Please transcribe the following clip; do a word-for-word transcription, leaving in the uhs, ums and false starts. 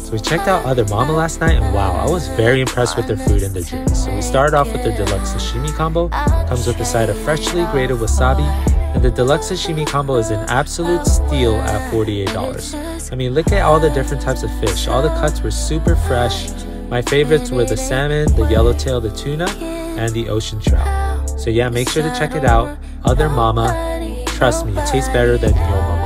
So we checked out Other Mama last night, and wow, I was very impressed with their food and their drinks. So we started off with their deluxe sashimi combo. Comes with a side of freshly grated wasabi, and the deluxe sashimi combo is an absolute steal at forty-eight dollars. I mean, look at all the different types of fish. All the cuts were super fresh. My favorites were the salmon, the yellowtail, the tuna, and the ocean trout. So yeah, make sure to check it out. Other Mama, trust me, it tastes better than your mama.